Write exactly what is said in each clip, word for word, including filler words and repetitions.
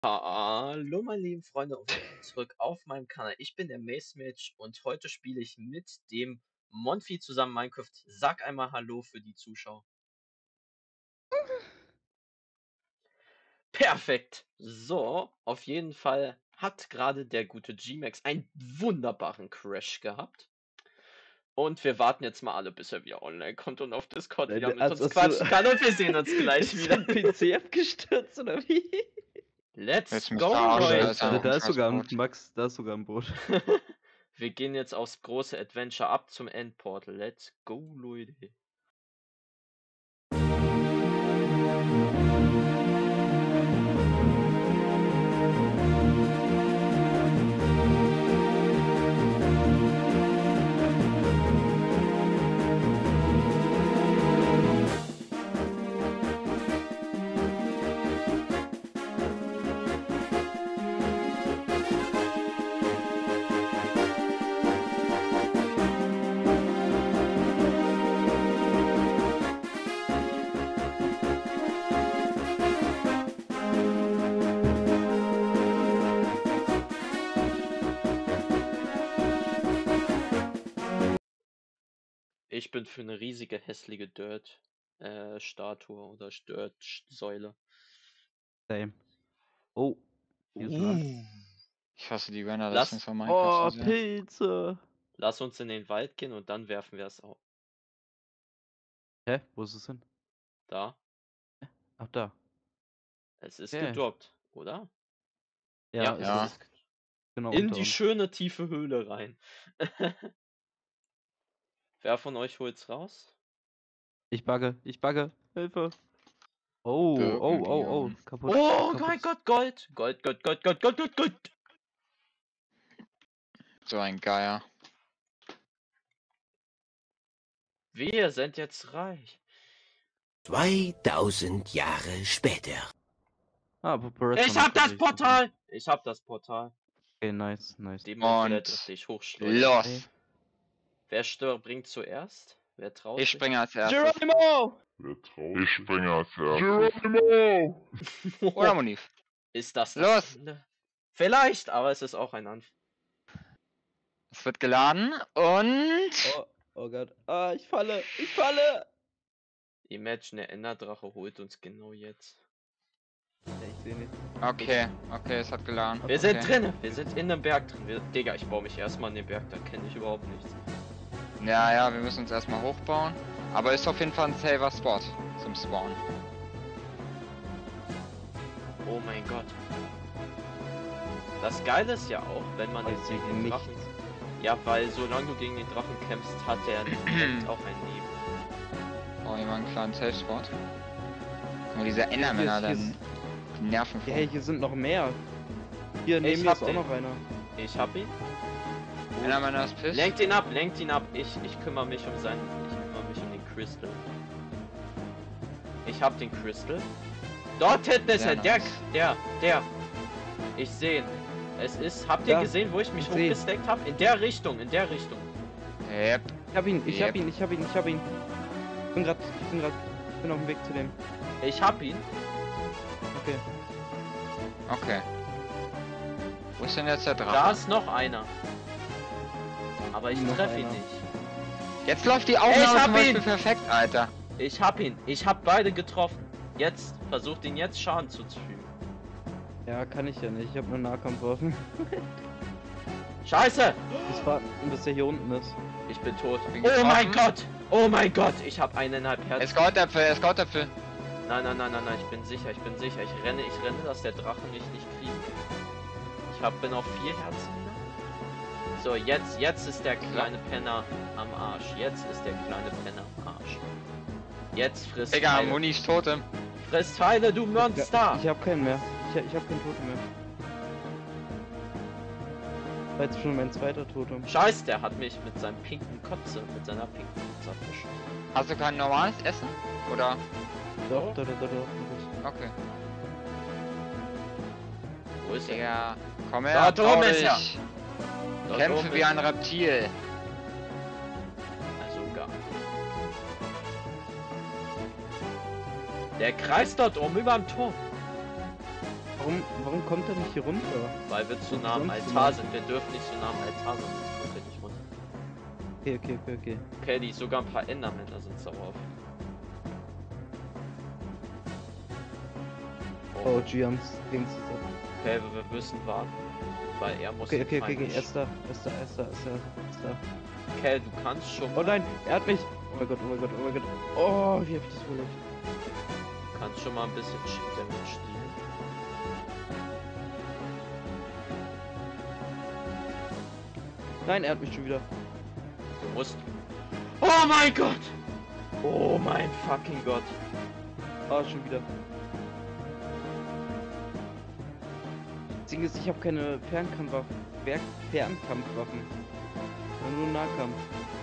Hallo meine lieben Freunde und willkommen zurück auf meinem Kanal. Ich bin der MaceMage und heute spiele ich mit dem Monfi zusammen Minecraft. Sag einmal Hallo für die Zuschauer. Perfekt. So, auf jeden Fall hat gerade der gute G-Max einen wunderbaren Crash gehabt. Und wir warten jetzt mal alle, bis er wieder online kommt und auf Discord wieder mit also, uns quatschen kann. Und wir sehen uns gleich ist wieder. dein P C abgestürzt oder wie? Let's Jetzt go, Leute. Also, da ist sogar ein Max, da ist sogar ein Boot. Wir gehen jetzt aufs große Adventure ab zum Endportal. Let's go, Leute. Ich bin für eine riesige, hässliche Dirt-Statue äh, oder Dirt-Säule. Same. Oh. Hier ist Land. Ich hasse die Renner, Lass- das sind von Minecraft. Oh, so sehr. Pilze. Lass uns in den Wald gehen und dann werfen wir es auf. Hä? Wo ist es hin? Da. Ach, da. Es ist Okay. gedroppt, oder? Ja, es ja. ist Genau. in unter die uns. schöne tiefe Höhle rein. Wer von euch holt's raus? Ich bugge, ich bugge. Hilfe. Oh, oh, oh, oh. Birkenbiom. Kaputt. Oh kaputt. mein Gott, Gold! Gold, Gold, Gold, Gold, Gold, Gold, Gold! So ein Geier. Wir sind jetzt reich. zweitausend Jahre später. Ah, Paparazzi Ich noch hab das richtig. Portal! Ich hab das Portal. Okay, nice, nice. Die Und Monfilet dich hochschleudern. Los! Wer stört, bringt zuerst? Wer traut Ich sich? springe als erstes. Geronimo! Ich springe als erstes. Geronimo! Oder Monif. Ist das das Los! Ende? Vielleicht, aber es ist auch ein Anfang. Es wird geladen und... Oh, oh Gott. Ah, ich falle, ich falle! Imagine, der Enderdrache holt uns genau jetzt. Ja, ich seh nicht. Okay, okay, es hat geladen. Wir okay. sind drin, wir sind in dem Berg drin. Wir, Digga, ich baue mich erstmal in den Berg, da kenne ich überhaupt nichts. Ja, ja, wir müssen uns erstmal hochbauen. Aber ist auf jeden Fall ein safer Spot zum Spawn. Oh mein Gott. Das Geile ist ja auch, wenn man Ich jetzt sehe gegen den nichts. Drachen... Ja, weil solange du gegen den Drachen kämpfst, hat der direkt auch einen Nebel. Oh, hier mal einen kleinen Safe Spot. Nur diese Endermänner hier ist- dann die nerven Ja, voll. hier sind noch mehr. Hier neben Ich mir hab ist auch den. noch einer. Ich hab ihn. Endermänner ist piss. Lenkt ihn ab, lenkt ihn ab. Ich, ich kümmere mich um seinen... Ich kümmere mich um den Crystal. Ich hab den Crystal. Dort hinten ist Sehr er, der, nice. der, der. Ich sehe ihn. Es ist... Habt ihr Ja, gesehen, wo ich mich ich seh. hochgesteckt habe? In der Richtung, in der Richtung. Yep. Ich hab ihn, ich Yep. hab ihn, ich hab ihn, ich hab ihn. Ich bin grad, ich bin grad, ich bin auf dem Weg zu dem. Ich hab ihn. Okay. Okay. Wo ist denn jetzt der Drache? Da ist noch einer. Aber ich Noch treffe ihn einer. nicht. Jetzt läuft die Ich Aufnahme hab zum Beispiel ihn! perfekt, Alter. Ich hab ihn. Ich hab beide getroffen. Jetzt. Versucht ihn jetzt Schaden zuzufügen. Ja, kann ich ja nicht. Ich hab nur Nahkampfwaffen. Scheiße! Bis warten, bis der hier unten ist. Ich bin tot. Bin Oh mein getroffen. Gott! Oh mein Gott! Ich hab eineinhalb Es Herzen. ist Goldäpfel, es ist Goldäpfel. Nein, nein, nein, nein, nein. Ich bin sicher. Ich bin sicher. Ich renne, ich renne, dass der Drache mich nicht kriegt. Ich hab, bin auf vier Herzen wieder. So, jetzt, jetzt ist der kleine Penner am Arsch. Jetzt ist der kleine Penner am Arsch. Jetzt frisst Digga, Pfeile. Muni ist Totem. Frisst Pfeile, du Monster! Ich hab keinen mehr. Ich, ich hab keinen Totem mehr. War jetzt schon mein zweiter Totem. Scheiß, der hat mich mit seinem pinken Kotze, mit seiner pinken Kotze erwischt. Hast du kein normales Essen? Oder? Doch, doch, doch, doch, doch. Okay. Wo ist er? Digga, komm Da her, trau oben ist er. dich. Dort Kämpfe oben wie ist ein er. Reptil. Also gar. Der kreist dort oben über dem Turm. Warum, warum kommt er nicht hier runter? Weil wir zu Und nah am sonst Altar immer. sind. Wir dürfen nicht so nah am Altar sein, sonst kommt er nicht runter. Okay, okay, okay, okay. Okay, die sogar ein paar Endermänner sind sauer auf ihn. Oh, G haben's gegen zusammen. Okay, wir, wir müssen warten. Weil er muss. Okay, den okay, okay, Feind okay, nicht- er ist da, er ist da, er ist da, er ist da, er ist da. Okay, du kannst schon Oh mal, nein, er hat mich! Oh mein Gott, oh mein Gott, oh mein Gott. Oh, wie hab ich das wohl nicht? kannst schon mal ein bisschen Shit damit stehlen. Nein, er hat mich schon wieder. Du musst. Oh mein Gott! Oh mein fucking Gott! Ah, schon wieder. Das Ding ist, ich habe keine Fernkampfwaffen. Wer- Fernkampfwaffen. Nur Nahkampf.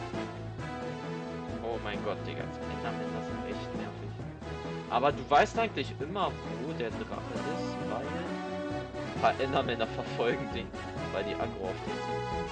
Oh mein Gott, Digga, die Endermänner sind echt nervig. Aber du weißt eigentlich immer, wo der Drache ist, weil ein paar Endermänner verfolgen den, weil die aggro auf den sind.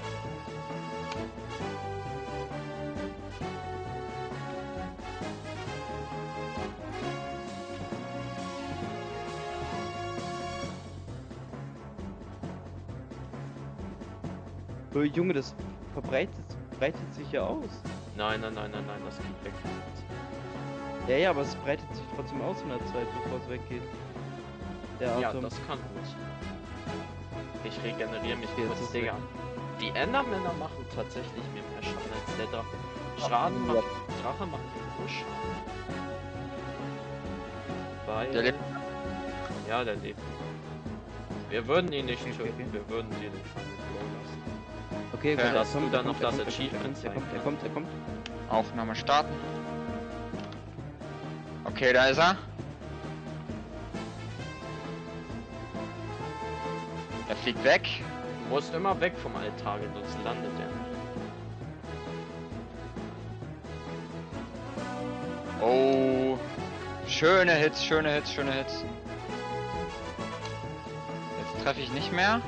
Oh, Junge, das verbreitet, breitet sich ja aus. Nein, nein, nein, nein, nein, das geht weg. Ja, ja, aber es breitet sich trotzdem aus in der Zeit, bevor es weggeht. Der Ja, Atom. das kann gut. Ich regeneriere mich Okay, jetzt kurz, ist Digga. weg. Die Endermänner machen tatsächlich mir mehr Schaden als der Drache. Schaden ja. macht, Drache macht mir nur Schaden. Weil... Der lebt. Ja, der lebt. Wir würden ihn nicht Okay, okay, töten, okay. wir würden dir den Fang entflohen lassen. Okay, Okay. warte, Dass er kommt, du er dann kommt, noch er das kommt, er Achievement kommt, er kommt, er zeigen kommt, er kommt. Aufnahme starten. Okay, da ist er. Er fliegt weg. Du musst immer weg vom Altar gehen, sonst landet er nicht. Oh. Schöne Hits, schöne Hits, schöne Hits. Jetzt treffe ich nicht mehr.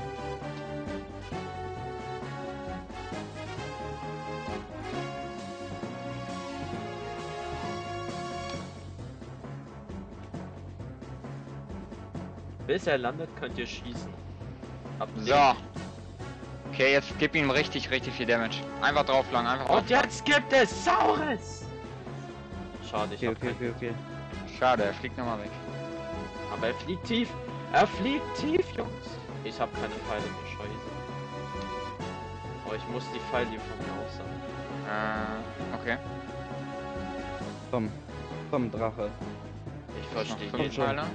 Bis er landet, könnt ihr schießen. Habt ihr- So. Okay, jetzt gib ihm richtig, richtig viel Damage. Einfach drauflangen, einfach Und drauflangen. jetzt gibt es Saures! Schade, ich Okay, hab okay, keinen. okay, okay. Schade, er fliegt nochmal weg. Aber er fliegt tief. Er fliegt tief, Jungs. Ich habe keine Pfeile mehr, scheiße. Oh, ich muss die Pfeile hier von mir aufsammeln. Äh, okay. Komm, komm, Drache. Ich Noch verstehe fünf jeden. schon. Pfeile.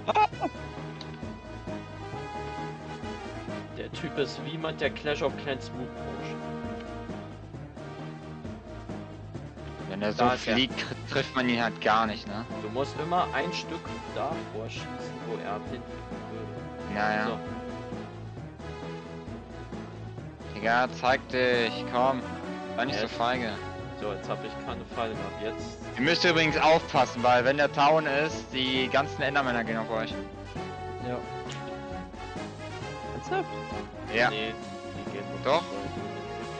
Der Typ ist wie jemand, der Clash of Clans Move pusht. Wenn er so Da ist er. fliegt, tr- trifft man ihn halt gar nicht, ne? Du musst immer ein Stück davor schießen, wo er hinfliegen würde. Naja. So, Digga, zeig dich, komm. Sei nicht so Jetzt. feige. so, jetzt habe ich keine Pfeile mehr. Ab jetzt. Ihr müsst übrigens aufpassen, weil wenn der Town ist, die ganzen Endermänner gehen auf euch. Ja. Ernsthaft? Ja. Nee, die gehen nicht, Doch. weil du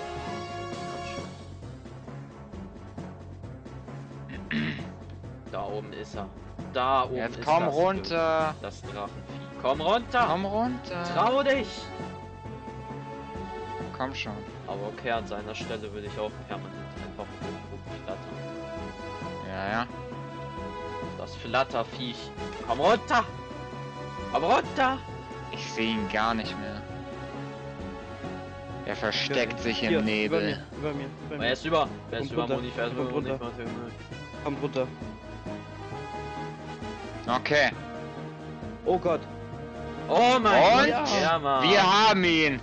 den Anschuss. Da oben ist er. Da oben Jetzt ist komm das runter. Das Drachenvieh. Komm runter! Komm runter. Trau dich! Komm schon. Aber okay, an seiner Stelle würde ich auch permanent einfach oben rumflattern. Ja, ja. Das Flatterviech. Komm runter! Komm runter! Ich sehe ihn gar nicht mehr. Er versteckt sich Hier, im Über Nebel. mir, über mir, über Er mir. ist über. Er ist Kommt über runter. Moni, er ist über Kommt Moni. runter. Kommt runter. Okay. Oh Gott. Oh mein Und? Gott! Ja. Ja, Mann. Wir haben ihn.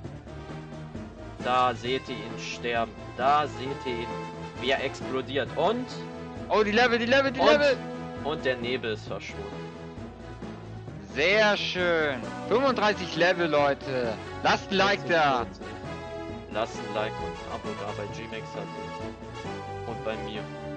Da seht ihr ihn sterben. Da seht ihr ihn, wie er explodiert. Und, Oh, die Level, die Level, die Und- Level. und der Nebel ist verschwunden. Sehr schön. fünfunddreißig Level, Leute. Lasst ein Like da. Lasst ein Like und ein Abo da bei G-Max und bei mir.